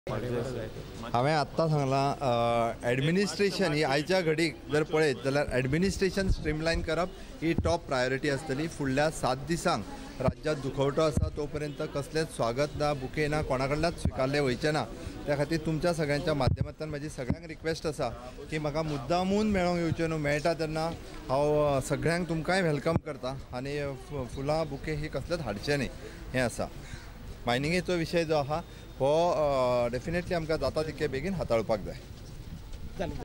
हांवें आत्तां सांगलां एडमिनिस्ट्रेशन ही आयच्या घडीक जर पळयत जाल्यार एडमिनिस्ट्रेशन स्ट्रीमलायन करप ही टॉप प्रायोरिटी आसतली। फुडल्या 7 दिसांक राज्यात दुखवटो आसा तो पर्यंत कसलेच स्वागत ना बुके ना कोणा कडल्याच स्विकारले वयचे ना। त्या खातीर तुमच्या सगळ्यांच्या माध्यमांतल्यान म्हाजी सगळ्यांक रिक्वेस्ट आसा की म्हाका मुद्दामून मेळोंक येवचें न्हू, मेळटा तेन्ना हांव सगळ्यांक तुमकांय वेलकम करता आनी फुलां बुके ही कसलेच हाडचे न्ही हें आसा। मायनिंगेचो विशय जो आहा हो डेफिनेटली आमकां जाता तितके बेगीन हाताळपाक जाय।